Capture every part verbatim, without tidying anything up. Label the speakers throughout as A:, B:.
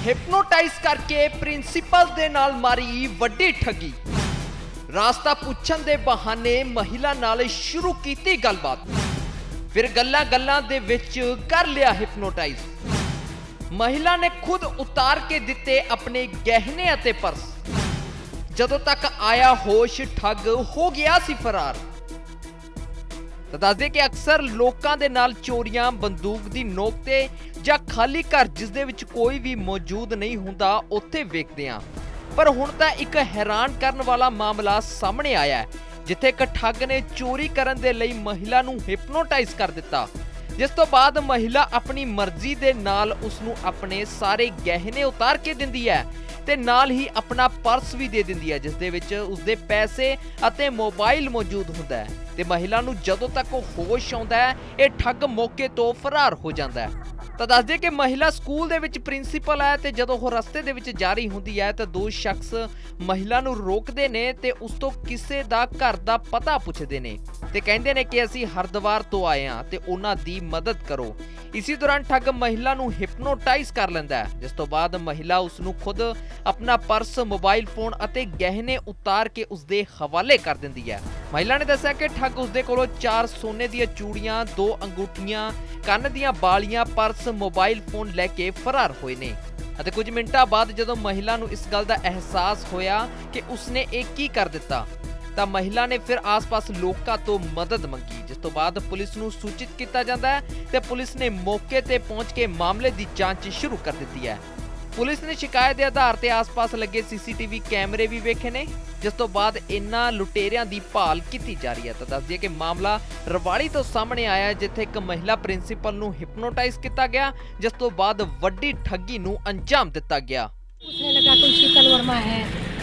A: Hypnotise करके principal दे नाल मारी वड्डी ठगी। रास्ता पुछण दे बहाने महिला नाल शुरू कीती गलबात, फिर गल्लां गल्लां दे विच कर लिया हिप्नोटाइज। महिला ने खुद उतार के दिते अपने गहने अते पर्स। जदों तक आया होश ठग हो गया सी फरार। तो दस दे कि अक्सर लोकां दे नाल चोरियां बंदूक दी नोक ते जां खाली घर जिस दे विच कोई भी मौजूद नहीं हुंदा उत्थे वेखदे हां। पर हुण तां एक हैरान करन वाला मामला सामने आया है, जिथे एक ठग ने चोरी करन दे लई महिला नूं हिप्नोटाइज कर दिता, जिस तो बाद महिला अपनी मर्जी दे नाल उसनूं अपने सारे गहने उतार के दिंदी है ते नाल ही अपना पर्स भी दे दिंदी है, जिस दे विच उसदे पैसे अते मोबाइल मौजूद हुंदा है। ते महिला नूं जदों तक होश आउंदा है, ये ठग मौके तो फरार हो जांदा है। तो दस दे कि महिला स्कूल दे विच प्रिंसीपल है ते जदों वो रस्ते दे विच जा रही हुंदी है तो दो शख्स महिला नूं रोकदे ने ते उस तो किसे दा घर दा पता पुछदे ने ते कहंदे ने कि असीं हरिद्वार तो आए हां ते उन्हां दी मदद करो। इसी दौरान ठग महिला नूं हिप्नोटाइज कर लैंदा है, जिस तो बाद महिला उसनूं खुद अपना पर्स, मोबाइल फोन अते गहने उतार के उसदे हवाले कर दिंदी है। महिला ने दस्सिया कि ठग उसदे कोलों चार सोने दी चूड़ियां, दो अंगूठियां, ਕੰਨ ਦੀਆਂ ਬਾਲੀਆਂ, पर्स, मोबाइल फोन लैके फरार होए ने। ਅਤੇ कुछ मिनटां बाद जदों महिला ਨੂੰ ਇਸ ਗੱਲ ਦਾ ਅਹਿਸਾਸ ਹੋਇਆ कि उसने एक की कर दिता ਤਾਂ महिला ने फिर आस-पास लोकां ਤੋਂ मदद मंगी, जिस तो बाद पुलिस ਨੂੰ सूचित ਕੀਤਾ ਜਾਂਦਾ ਹੈ ਤੇ पुलिस ने मौके ਤੇ पहुंच के मामले ਦੀ ਜਾਂਚ शुरू कर ਦਿੱਤੀ है। पुलिस ने शिकायत के आधार पर आस-पास लगे सीसीटीवी कैमरे भी वेखे ने, जिस तो बाद इन्हां लुटेरियां दी भाल की जा रही है। तो दस दिए कि मामला रवाड़ी तो सामने आया, जिथे एक महिला प्रिंसीपल नूं हिप्नोटाइज किया गया, जिस तो बाद वड्डी ठगी नूं अंजाम दिता गया।
B: उसने लगा कोई शीतल वर्मा है,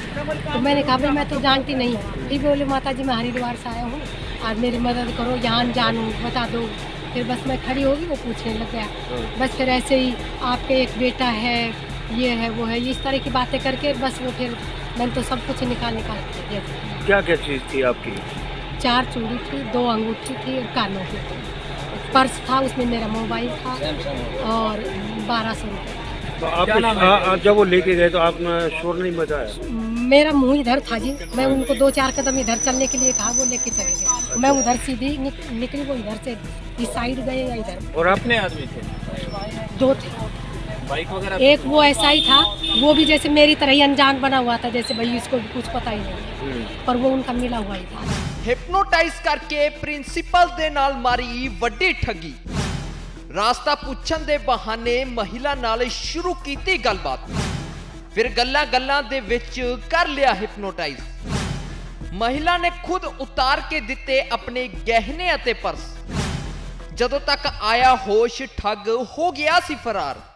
B: तो मैंने कहा भाई मैं तो जानती नहीं। फिर बोले माता जी मैं हरिद्वार से आया हूँ, आज मेरी मदद करो, यहाँ जानू बता दो। फिर बस मैं खड़ी होगी, वो पूछने लग गया। बस फिर ऐसे ही आपके एक बेटा है, ये है वो है, इस तरह की बातें करके बस वो फिर मैंने तो सब कुछ निकाल निकाल दिया।
C: क्या क्या चीज़ थी आपकी? चार
B: चूड़ी थी, दो अंगूठी थी और कानों की, पर्स था, उसमें मेरा मोबाइल था और बारह सौ रुपये।
C: तो आप जब वो लेके गए तो आपने शोर नहीं मचाया?
B: मेरा मुंह इधर था जी, मैं उनको दो चार कदम इधर चलने के लिए कहा, वो लेके चले गए। मैं उधर सीधी निक, निकली, वो इधर से इस साइड गए या इधर।
C: और अपने आदमी थे?
B: दो थे।
C: बाइक वगैरह?
B: एक वो ऐसा ही था, वो भी जैसे मेरी तरह ही अनजान बना हुआ था, जैसे भाई इसको भी कुछ पता ही नहीं, पर वो उनका मिला हुआ ही था।
A: हिप्नोटाइज करके प्रिंसीपल दे नाल मारी वड्डी ठगी। रास्ता पुछण दे बहाने महिला नाल शुरू कीती गलबात, फिर गल्लां गल्लां दे विच कर लिया हिप्नोटाइज। महिला ने खुद उतार के दिते अपने गहने अते पर्स। जदों तक आया होश ठग हो गया सी फरार।